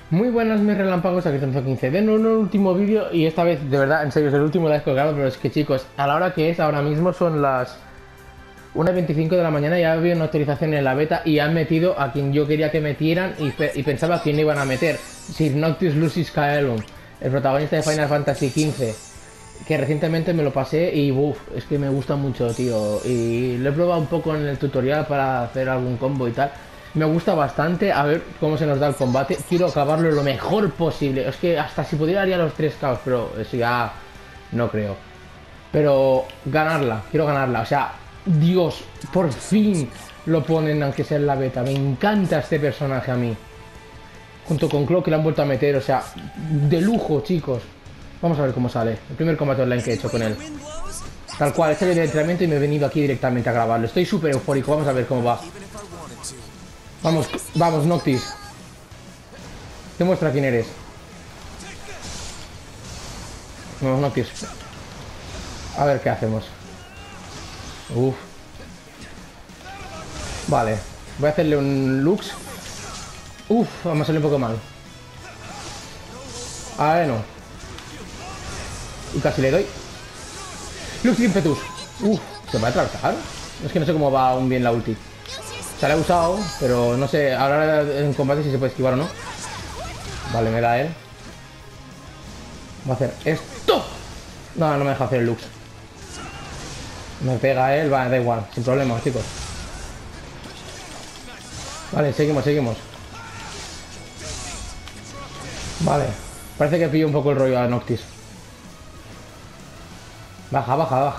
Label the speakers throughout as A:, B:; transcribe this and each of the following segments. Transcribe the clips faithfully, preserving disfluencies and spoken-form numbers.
A: Muy buenas mis relámpagos, aquí Tonzo quince. De nuevo un último vídeo y esta vez, de verdad, en serio, es el último live colgado, pero es que chicos, a la hora que es, ahora mismo son las una y veinticinco de la mañana, ya había una actualización en la beta y han metido a quien yo quería que metieran y, pe y pensaba quién iban a meter. Sir Noctis Lucis Caelum, el protagonista de Final Fantasy quince, que recientemente me lo pasé y uff, es que me gusta mucho, tío. Y lo he probado un poco en el tutorial para hacer algún combo y tal. Me gusta bastante, a ver cómo se nos da el combate. Quiero acabarlo lo mejor posible. Es que hasta si pudiera haría los tres caos, pero eso ya no creo. Pero ganarla, quiero ganarla. O sea, Dios, por fin lo ponen aunque sea en la beta. Me encanta este personaje a mí. Junto con Cloak que le han vuelto a meter, o sea, de lujo, chicos. Vamos a ver cómo sale. El primer combate online que he hecho con él. Tal cual, este es el entrenamiento y me he venido aquí directamente a grabarlo. Estoy súper eufórico, vamos a ver cómo va. Vamos, vamos, Noctis. Demuestra quién eres. Vamos, Noctis. A ver qué hacemos. Uf. Vale. Voy a hacerle un Lux. Uf, vamos a salir un poco mal. A ver, no. Y casi le doy. Lux Impetus. Uf, ¿se va a atravesar? Es que no sé cómo va aún bien la ulti. Se la he usado, pero no sé, ahora en combate si se puede esquivar o no. Vale, me da él. Va a hacer esto. No, no me deja hacer el Lux. Me pega él, va, da igual, sin problema, chicos. Vale, seguimos, seguimos. Vale, parece que pillo un poco el rollo a Noctis. Baja, baja, baja.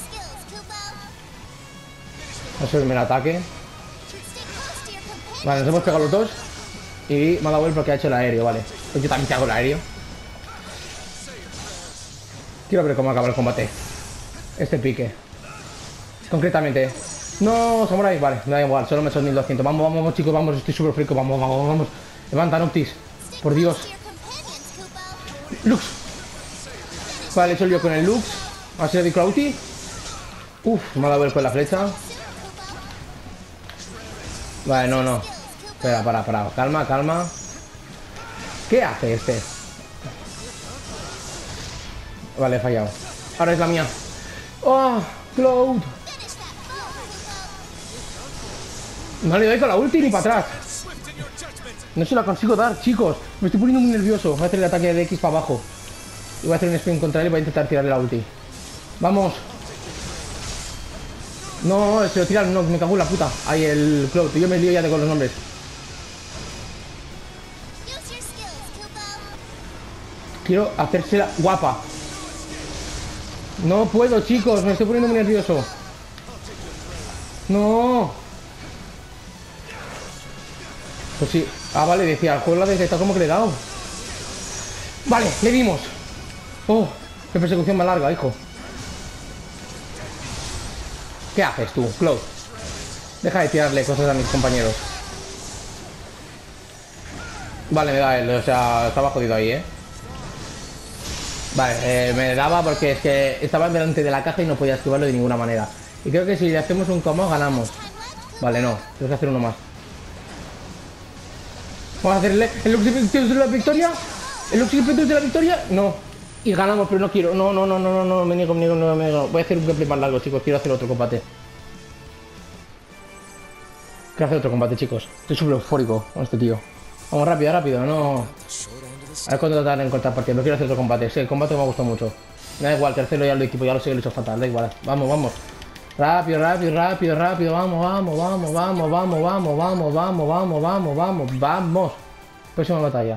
A: No sé el ataque. Vale, nos hemos pegado los dos. Y me ha dado él porque ha hecho el aéreo, vale. Pues yo también te hago el aéreo. Quiero ver cómo acaba el combate. Este pique. Concretamente. No, Samurai, vale, me da igual, solo me son mil doscientos. Vamos, vamos, vamos, chicos, vamos, estoy súper frico. Vamos, vamos, vamos. Levanta, Noctis. Por Dios. Lux. Vale, he hecho el lío con el Lux. A ver si le doy Clouty. Uf, me ha dado él con la flecha. Vale, no, no. Espera, para, para. Calma, calma. ¿Qué hace este? Vale, he fallado. Ahora es la mía. ¡Oh! Cloud. No le doy con la ulti ni para atrás. No se la consigo dar, chicos. Me estoy poniendo muy nervioso. Voy a hacer el ataque de X para abajo. Y voy a hacer un sprint contra él y voy a intentar tirarle la ulti. Vamos. No, se lo tiran, no, me cago en la puta. Ahí el Cloud, yo me lío ya de con los nombres. Quiero hacérsela guapa. No puedo, chicos, me estoy poniendo muy nervioso. No. Pues sí. Ah, vale, decía, el juego la detecta como que le he dado. Vale, le dimos. Oh, qué persecución más larga, hijo. ¿Qué haces tú, Cloud? Deja de tirarle cosas a mis compañeros. Vale, me da él, o sea, estaba jodido ahí, ¿eh? Vale, eh, me daba porque es que estaba delante de la caja y no podía esquivarlo de ninguna manera. Y creo que si le hacemos un combo ganamos. Vale, no, tengo que hacer uno más. Vamos a hacerle el Lux Impetus de la victoria. El Lux Impetus de la victoria, no. Y ganamos, pero no quiero. No, no, no, no, no, no, me niego, me niego, no, me niego. Voy a hacer un gameplay más largo, chicos. Quiero hacer otro combate. Quiero hacer otro combate, chicos. Estoy súper eufórico con este tío. Vamos, rápido, rápido, no. A ver cuándo tardan en cortar partido. No quiero hacer otro combate. Sí, el combate me ha gustado mucho. Me da igual, tercero ya lo equipo, ya lo sé que lo he hecho fatal. Da igual. Vamos, vamos. Rápido, rápido, rápido, rápido. Vamos, vamos, vamos, vamos, vamos, vamos, vamos, vamos, vamos, vamos, vamos, vamos. Próxima batalla.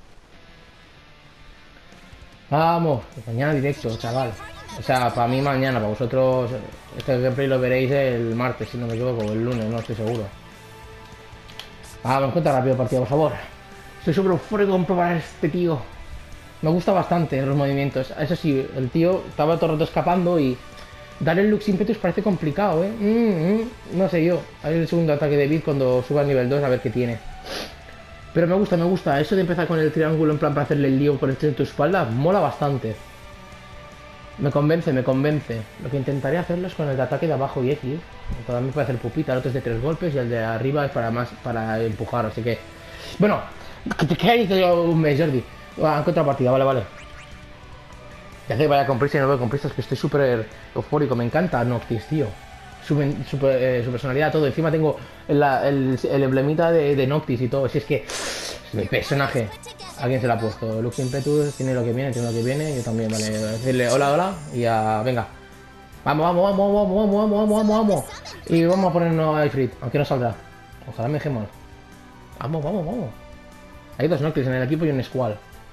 A: Vamos, mañana directo, chaval. O sea, para mí mañana, para vosotros este gameplay lo veréis el martes, si no me equivoco, o el lunes, no estoy seguro. Vamos, cuenta rápido partido, por favor. Estoy súper eufórico con probar a este tío. Me gusta bastante los movimientos. Eso sí, el tío estaba todo el rato escapando y darle el Lux Impetus parece complicado, ¿eh? Mm, mm, no sé yo. A ver el segundo ataque de Beat cuando suba al nivel dos a ver qué tiene. Pero me gusta, me gusta. Eso de empezar con el triángulo en plan para hacerle el lío por el en tu espalda, mola bastante. Me convence, me convence. Lo que intentaré hacerlo es con el de ataque de abajo y X. Para mí puede hacer pupita, el otro es de tres golpes y el de arriba es para más para empujar, así que... Bueno, ¿Qué dices un mes, Jordi? Ah, han contrapartida, vale, vale. Ya que vaya con prisa y no voy con prisa, es que estoy súper eufórico, me encanta Noctis, tío. Su, su, eh, su personalidad, todo. Encima tengo la, el, el emblemita de, de Noctis y todo. Si es que es mi personaje. Alguien se lo ha puesto. Lux Impetus tiene lo que viene, tiene lo que viene. Yo también, vale. Decirle hola, hola. Y ya, venga. Vamos, vamos, vamos, vamos, vamos, vamos, vamos, vamos, vamos. Y vamos a ponernos a Ifrit, aunque no saldrá. Ojalá me dejemos. Vamos, vamos, vamos. Hay dos Noctis en el equipo y un Squall.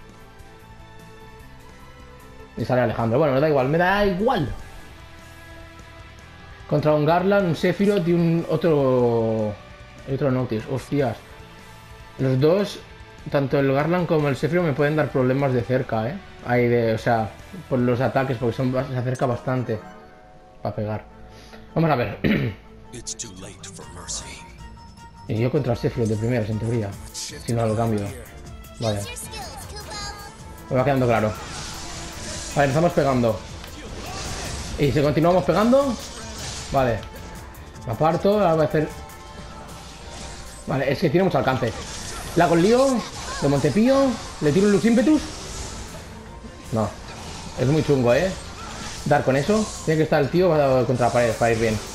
A: Y sale Alejandro. Bueno, me da igual, me da igual. Contra un Garland, un Sephiroth y un otro... otro Noctis. Hostias. Los dos, tanto el Garland como el Sephiroth me pueden dar problemas de cerca, ¿eh? Ahí de, o sea, por los ataques, porque son, se acerca bastante para pegar. Vamos a ver. Y yo contra el Sephiroth de primeras, en teoría. Si no lo cambio. Vale. Me va quedando claro. Vale, estamos pegando. Y si continuamos pegando... Vale. Me aparto, ahora voy a hacer... Vale, es que tiene mucho alcance. La hago el lío, de Montepío, le tiro un Lux Impetus. No. Es muy chungo, ¿eh? Dar con eso. Tiene que estar el tío contra la pared para ir bien.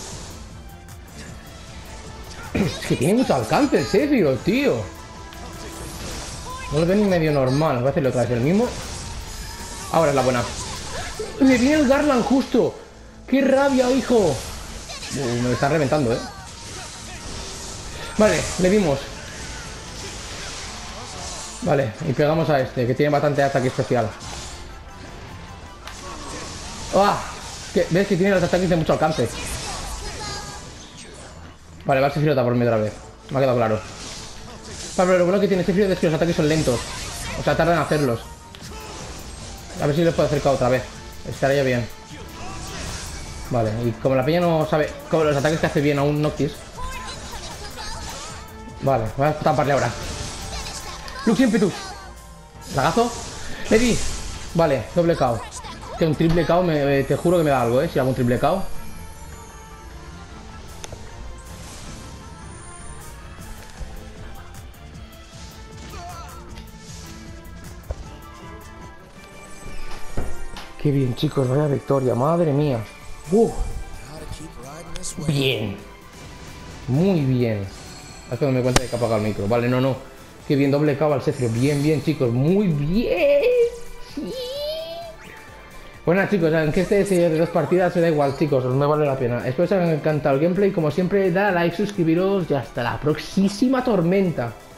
A: Es que tiene mucho alcance el Sephiroth, tío. No lo veo ni medio normal. Voy a hacerle otra vez el mismo. Ahora es la buena. Me viene el Garland justo. ¡Qué rabia, hijo! Uh, me está reventando, ¿eh? Vale, le dimos. Vale, y pegamos a este, que tiene bastante ataque especial. ¡Ah! ¿Qué? ¿Ves que tiene los ataques de mucho alcance? Vale, va a Sephiroth por mí otra vez. Me ha quedado claro. Vale, pero lo bueno que tiene Sephiroth es que los ataques son lentos. O sea, tardan en hacerlos. A ver si les puedo acercar otra vez. Estaría bien. Vale, y como la peña no sabe como los ataques que hace bien a un Noctis. Vale, voy a taparle ahora. Lux Impetus. Lagazo. Le di. Vale, doble K O. Que un triple K O me, te juro que me da algo, eh. Si hago un triple K O. Qué bien, chicos, vaya victoria, madre mía. Uh. Bien. Muy bien. Es que no me cuenta de que apaga el micro. Vale, no, no. Qué bien, doble K O al Sephiroth. Bien, bien, chicos. Muy bien. Sí. Bueno, chicos, aunque este sea de dos partidas, me da igual, chicos. Me vale la pena. Espero que os haya encantado el gameplay. Como siempre, dale a like, suscribiros y hasta la próxima tormenta.